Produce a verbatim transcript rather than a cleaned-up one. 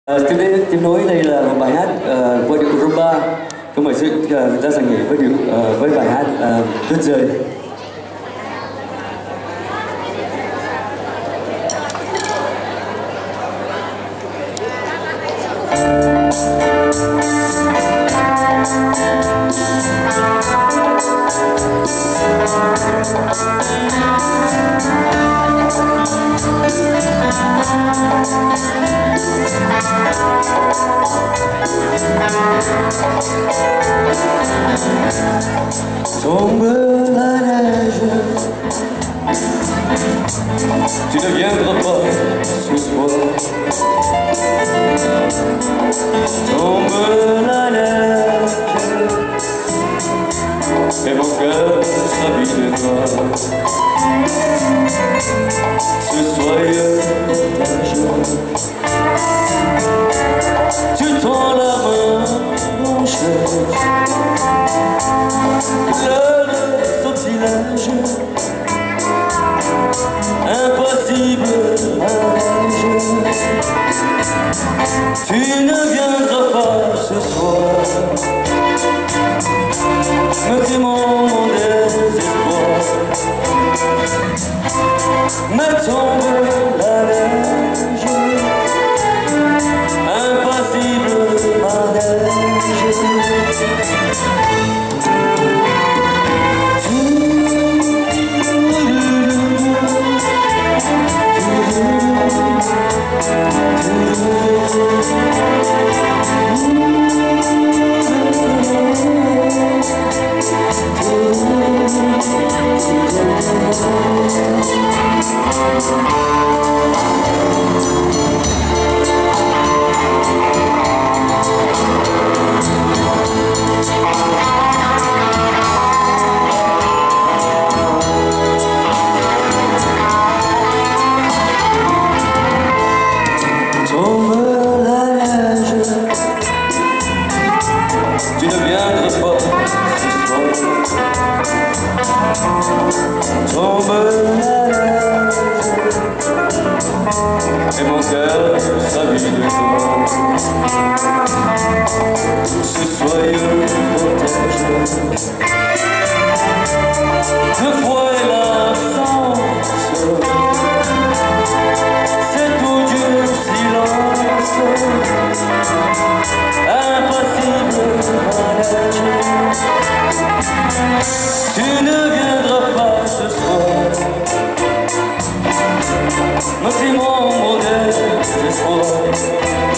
À, tiếp, đến, tiếp nối đây là một bài hát uh, qua điệu rumba. Tôi mời sự uh, ra giảng nghỉ với điệu uh, với bài hát uh, Tuyết Rơi. Tombe la neige, tu ne viendras pas ce soir. Tombe la neige, et mon cœur s'habille de toi. Ce soyeux cortège, tu tends la main blanche, le sortilège, impossible manège. Tu ne viendras pas ce soir, me témoin mon désespoir. Me tombe la neige, impossible manège. Tu ne viendras pas ce soir. Tombe la neige, et mon cœur s'habille de toi. Ce soyeux cortège, le froid et l'absence, c'est tout du silence. Impossible manège, tu ne viendras pas ce soir, me témoin mon désespoir.